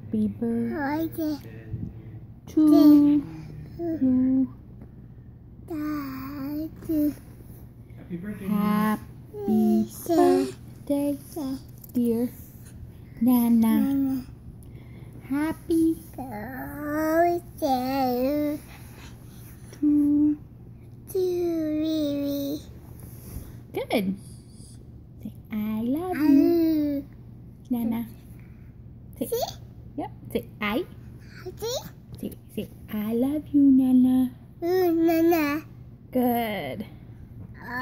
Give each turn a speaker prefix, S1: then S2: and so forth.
S1: Happy birthday to you.
S2: Happy birthday,
S1: Happy birthday, dear Nana. Happy
S3: birthday
S1: to
S3: Riri.
S1: Good. Say I love you, Nana. Say, yep. Say I. Say I love you, Nana.
S3: Nana.
S1: Good.